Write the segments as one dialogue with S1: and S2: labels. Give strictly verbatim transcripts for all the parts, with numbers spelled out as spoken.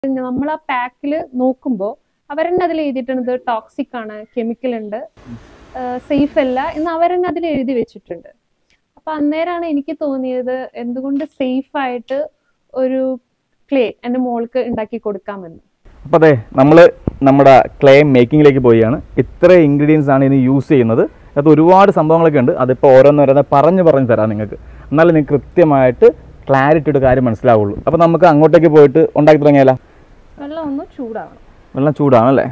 S1: നമ്മൾ ആ പാക്കിൽ നോക്കുമ്പോൾ അവരെന്നെ അതിൽ എഴുതിയിട്ടുണ്ട് ടോക്സിക് ആണ്, കെമിക്കൽ ഉണ്ട്, സേഫ് അല്ല എന്ന് അവരെന്നെ അതിൽ എഴുതി വെച്ചിട്ടുണ്ട്. അപ്പൊ അന്നേരമാണ് എനിക്ക് തോന്നിയത് എന്തുകൊണ്ട് സേഫ് ആയിട്ട് ഒരു ക്ലേ എൻ്റെ മോൾക്ക് ഉണ്ടാക്കി കൊടുക്കാമെന്ന്.
S2: അപ്പോൾ അതെ, നമ്മൾ നമ്മുടെ ക്ലേ മേക്കിങ്ങിലേക്ക് പോവുകയാണ്. ഇത്ര ഇൻഗ്രീഡിയൻസ് ആണ് ഇനി യൂസ് ചെയ്യുന്നത്. അത് ഒരുപാട് സംഭവങ്ങളൊക്കെ ഉണ്ട്. അതിപ്പോൾ ഓരോന്നോരോന്ന് പറഞ്ഞു പറഞ്ഞു തരാം നിങ്ങൾക്ക്. എന്നാലും നിങ്ങൾക്ക് കൃത്യമായിട്ട് ക്ലാരിറ്റിയുടെ കാര്യം മനസ്സിലാവുള്ളൂ. അപ്പോൾ നമുക്ക് അങ്ങോട്ടേക്ക് പോയിട്ട് ഉണ്ടാക്കി തുടങ്ങിയാലോ?
S1: വെള്ളം ഒന്ന് ചൂടാവണം.
S2: വെള്ളം ചൂടാണല്ലേ?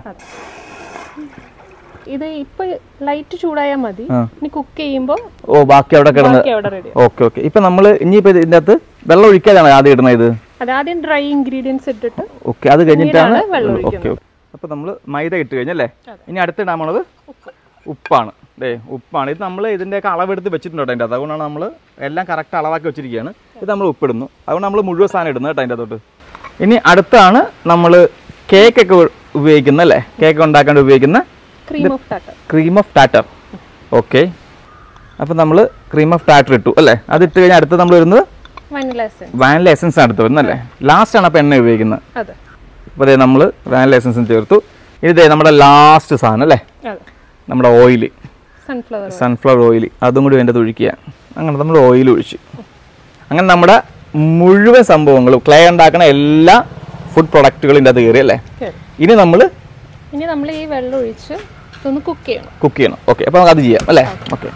S1: ഇത് ഇപ്പൊ ലൈറ്റ് ചൂടായാൽ മതി. ഇനി കുക്ക് ചെയ്യുമ്പോൾ
S2: ഓ ബാക്കി അവിടെ കിടന്ന് ഓക്കെ ഓക്കെ. ഇപ്പൊ നമ്മൾ ഇനിയിപ്പോ ഇതിന്റെ അകത്ത് വെള്ളം ഒഴിക്കാതാണ് ആദ്യം ഇടുന്നത്. ഇത്
S1: ആദ്യം ഡ്രൈ ഇൻഗ്രീഡിയൻസ് ഇട്ടിട്ട്
S2: ഓക്കെ, അത് കഴിഞ്ഞിട്ടാണ് ഓക്കെ. അപ്പൊ നമ്മൾ മൈദ ഇട്ട് കഴിഞ്ഞല്ലേ? ഇനി അടുത്തിടാൻ പോണത് ഉപ്പാണ്. അതെ, ഉപ്പാണ്. ഇത് നമ്മൾ ഇതിൻ്റെയൊക്കെ അളവെടുത്ത് വെച്ചിട്ടുണ്ട് കേട്ടോ. അതിൻ്റെ അത് അതുകൊണ്ടാണ് നമ്മൾ എല്ലാം കറക്റ്റ് അളവാക്കി വെച്ചിരിക്കുകയാണ്. ഇത് നമ്മൾ ഉപ്പിടുന്നു. അതുകൊണ്ട് നമ്മൾ മുഴുവൻ സാധനം ഇടുന്നത് കേട്ടോ അതിൻ്റെ അകത്തോട്ട്. ഇനി അടുത്താണ് നമ്മൾ കേക്കൊക്കെ ഉപയോഗിക്കുന്ന അല്ലേ? കേക്ക് ഉണ്ടാക്കാൻ ഉപയോഗിക്കുന്ന ക്രീം ഓഫ് ടാറ്റർ. ഓക്കെ, അപ്പം നമ്മൾ ക്രീം ഓഫ് ടാറ്റർ ഇട്ടു അല്ലേ? അത് ഇട്ട് കഴിഞ്ഞാൽ അടുത്ത് നമ്മൾ വരുന്നത് വാനില എസൻസ് ആണ് അടുത്ത് വരുന്നത് അല്ലേ? ലാസ്റ്റ് ആണ് അപ്പം എണ്ണ ഉപയോഗിക്കുന്നത്. അപ്പോൾ അതെ, നമ്മൾ വാനില എസൻസും ചേർത്തു. ഇതേ നമ്മുടെ ലാസ്റ്റ് സാധനം അല്ലേ? നമ്മുടെ ഓയിൽ, സൺഫ്ലവർ ഓയിൽ, അതും കൂടി അതിൻ്റെ ഒഴിക്കുക. അങ്ങനെ നമ്മൾ ഓയിൽ ഒഴിച്ചു. അങ്ങനെ നമ്മുടെ മുഴുവൻ സംഭവങ്ങളും ക്ലേ ഉണ്ടാക്കുന്ന എല്ലാ ഫുഡ് പ്രൊഡക്റ്റുകളും ഇതിൻ്റെ അത് കയറി അല്ലേ? ഇനി നമ്മൾ
S1: ഇനി നമ്മൾ ഈ വെള്ളം ഒഴിച്ച് ഒന്ന് കുക്ക് ചെയ്യണം.
S2: കുക്ക് ചെയ്യണം. ഓക്കെ, അപ്പോൾ നമുക്ക് അത് ചെയ്യാം അല്ലേ? ഓക്കെ,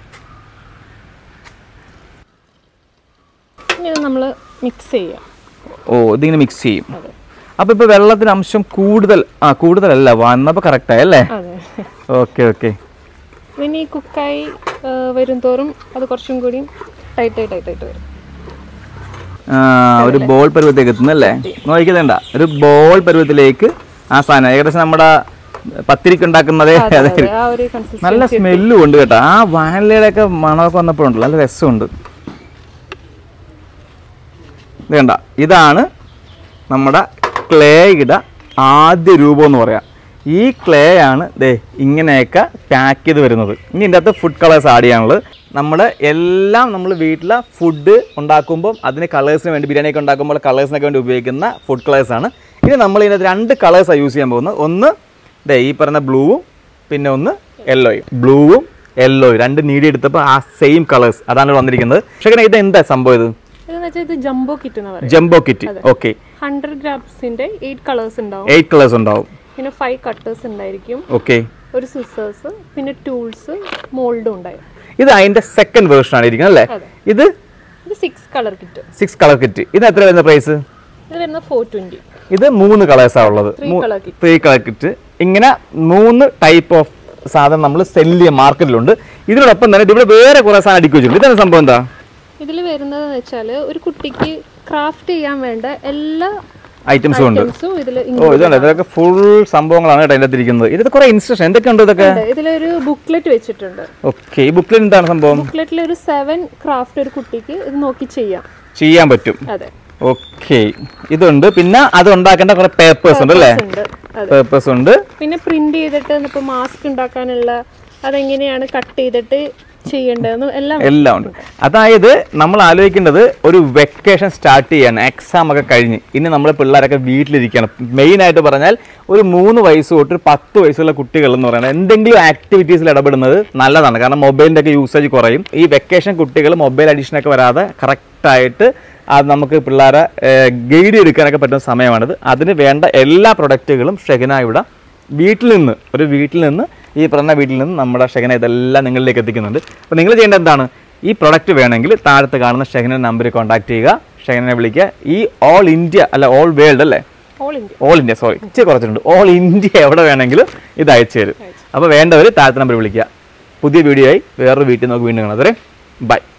S1: ഇനി നമ്മൾ മിക്സ് ചെയ്യാം.
S2: ഓ, ഇതിങ്ങനെ മിക്സ് ചെയ്യും. അപ്പോൾ ഇപ്പോൾ വെള്ളത്തിന് അംശം കൂടുതൽ ആ കൂടുതലല്ല വന്നപ്പോൾ കറക്റ്റായി അല്ലേ? Okay okay.
S1: ഇനി കുക്കായി വരും തോറും അത് കുറച്ചും കൂടി ടൈറ്റ് ആയി ടൈറ്റ് ആയിട്ട് വരും.
S2: ആ, ഒരു ബോൾ പരുവത്തിലേക്ക് എത്തുന്നല്ലേ? നോക്കിക്കണ്ട, ഒരു ബോൾ പരുവത്തിലേക്ക് ആ സാധനം ഏകദേശം നമ്മുടെ പത്തിരിക്ക് ഉണ്ടാക്കുന്നതേ. നല്ല സ്മെല്ലും ഉണ്ട് കേട്ടോ. ആ വാനിലയുടെ ഒക്കെ മണമൊക്കെ വന്നപ്പോഴുണ്ടല്ലോ, നല്ല രസമുണ്ട്. ഇത് കണ്ട, ഇതാണ് നമ്മുടെ ക്ലേയുടെ ആദ്യ രൂപം എന്ന് പറയാം. ഈ ക്ലേ ആണ് ദേ ഇങ്ങനെയൊക്കെ പാക്ക് ചെയ്ത് വരുന്നത്. ഇനി ഇതിൻ്റെ അകത്ത് ഫുഡ് കളേഴ്സ് ആഡ് ചെയ്യാനുള്ളത്. നമ്മൾ എല്ലാം നമ്മൾ വീട്ടിലെ ഫുഡ് ഉണ്ടാക്കുമ്പോൾ അതിന് കളേഴ്സിന് വേണ്ടി, ബിരിയാണിയൊക്കെ ഉണ്ടാക്കുമ്പോൾ കളേഴ്സിനൊക്കെ വേണ്ടി ഉപയോഗിക്കുന്ന ഫുഡ് കളേഴ്സാണ്. ഇനി നമ്മൾ ഇതിനകത്ത് രണ്ട് കളേഴ്സാണ് യൂസ് ചെയ്യാൻ പോകുന്നത്. ഒന്ന് ദേ ഈ പറഞ്ഞ ബ്ലൂവും, പിന്നെ ഒന്ന് യെല്ലോയും. ബ്ലൂവും യെല്ലോയും രണ്ട് നീടി എടുത്തപ്പോൾ ആ സെയിം കളേഴ്സ് അതാണ് വന്നിരിക്കുന്നത്. പക്ഷേ ഇത് എന്താ സംഭവം? ഇത്
S1: ജംബോ കിറ്റ് എന്ന് പറയും.
S2: Jumbo kit. ഓക്കെ,
S1: ഹൺഡ്രഡ് ഗ്രാംസിന്റെ എയ്റ്റ് കളേഴ്സ് ഉണ്ടാവും.
S2: എയ്റ്റ് കളേഴ്സ് ഉണ്ടാവും.
S1: പിന്നെ ഫൈവ് കട്ടേഴ്സ് ഉണ്ടായിരിക്കും.
S2: ഓക്കെ,
S1: ഒരു സിസേഴ്സ്, പിന്നെ ടൂൾസ്, മോൾഡും ഉണ്ടായി.
S2: ഇത് അതിന്റെ സെക്കൻഡ് വേർഷൻ ആണ് ഇരിക്കുന്നത് അല്ലേ? ഇത്
S1: ഇത് six colour kit.
S2: Six colour kit. ഇത് എത്ര വരുന്ന പ്രൈസ്?
S1: ഇത് വരുന്നത് ഫോർ ട്വന്റി.
S2: ഇത് മൂന്ന് കളേഴ്സാണ് ഉള്ളത്. Three colour kit. ഇങ്ങനെ മൂന്ന് ടൈപ്പ് ഓഫ് സാധനം നമ്മൾ സെല്ല് ചെയ്യാൻ മാർക്കറ്റിലുണ്ട്. ഇതിനോടൊപ്പം തന്നെ ഇവിടെ വേറെ കുറെ സാധനം അടുക്കി വെച്ചിട്ടുണ്ട്. ഇതാണ് സംഭവം എന്താ? ഇതിൽ
S1: വരുന്നത് വെച്ചാൽ ഒരു കുട്ടിക്ക് ക്രാഫ്റ്റ് ചെയ്യാൻ വേണ്ട എല്ലാ
S2: ഐറ്റംസും ഉണ്ട്. ഓ, ഇതാണ്, ഇതൊക്കെ ഫുൾ സംഭവങ്ങളാണ് കേട്ടോ അതിൻ്റെ ഇരിക്കുന്നത്. ഇത് കുറെ ഇൻസ്ട്രക്ഷൻ എന്തൊക്കെ ഉണ്ട് ഇതൊക്കെ?
S1: ഇതിലൊരു ബുക്ക്ലെറ്റ് വെച്ചിട്ടുണ്ട്.
S2: ഓക്കെ, ഈ ബുക്ക്ലെറ്റ് എന്താണ് സംഭവം?
S1: ബുക്ക്ലെറ്റിൽ ഒരു സെവൻ ക്രാഫ്റ്റ് ഒരു കുട്ടിക്ക് ഇത് നോക്കി ചെയ്യാം
S2: ചെയ്യാൻ പറ്റും.
S1: അതെ,
S2: ഓക്കെ, ഇതുണ്ട്. പിന്നെ അത് ഉണ്ടാക്കേണ്ട കുറെ പേപ്പേഴ്സ് ഉണ്ട് അല്ലേ? പേപ്പേഴ്സ് ഉണ്ട്.
S1: പിന്നെ പ്രിന്റ് ചെയ്തിട്ട് ഇപ്പൊ മാസ്ക് ഉണ്ടാക്കാനുള്ള അതെങ്ങനെയാണ് കട്ട് ചെയ്തിട്ട് ചെയ്യേണ്ടതെന്നും എല്ലാം
S2: എല്ലാം ഉണ്ട്. അതായത് നമ്മൾ ആലോചിക്കേണ്ടത് ഒരു വെക്കേഷൻ സ്റ്റാർട്ട് ചെയ്യാണ്, എക്സാം ഒക്കെ കഴിഞ്ഞ് ഇനി നമ്മൾ പിള്ളേരൊക്കെ വീട്ടിലിരിക്കണം. മെയിനായിട്ട് പറഞ്ഞാൽ ഒരു മൂന്ന് വയസ്സ് തൊട്ട് ഒരു പത്ത് വയസ്സുള്ള കുട്ടികൾ എന്ന് പറയുന്നത് എന്തെങ്കിലും ആക്ടിവിറ്റീസിൽ ഇടപെടുന്നത് നല്ലതാണ്. കാരണം മൊബൈലിൻ്റെ ഒക്കെ യൂസേജ് കുറയും. ഈ വെക്കേഷൻ കുട്ടികൾ മൊബൈൽ അഡിക്ഷനൊക്കെ വരാതെ കറക്റ്റായിട്ട് അത് നമുക്ക് പിള്ളേരെ ഗൈഡ് ചെയ്തെടുക്കാനൊക്കെ പറ്റുന്ന സമയമാണിത്. അതിന് വേണ്ട എല്ലാ പ്രൊഡക്റ്റുകളും ഷെഹന ഇവിടെ വീട്ടിൽ നിന്ന് ഒരു വീട്ടിൽ നിന്ന് ഈ പറഞ്ഞ വീട്ടിൽ നിന്ന് നമ്മുടെ ഷെഹന ഇതെല്ലാം നിങ്ങളിലേക്ക് എത്തിക്കുന്നുണ്ട്. അപ്പോൾ നിങ്ങൾ ചെയ്യേണ്ടത് എന്താണ്? ഈ പ്രൊഡക്റ്റ് വേണമെങ്കിൽ താഴത്ത് കാണുന്ന ഷെഹന നമ്പറിൽ കോൺടാക്ട് ചെയ്യുക, ഷെഹനെ വിളിക്കുക. ഈ ഓൾ ഇന്ത്യ അല്ല ഓൾ വേൾഡ് അല്ലേ? ഓൾ ഇന്ത്യ സോറി ഇച്ചിരി കുറച്ചിട്ടുണ്ട്. ഓൾ ഇന്ത്യ എവിടെ വേണമെങ്കിലും ഇത് അയച്ചു തരും. അപ്പോൾ വേണ്ടവർ താഴത്തെ നമ്പർ വിളിക്കുക. പുതിയ വീഡിയോ ആയി വേറൊരു വീട്ടിൽ നമുക്ക് വീണ്ടും കാണാം. ബൈ.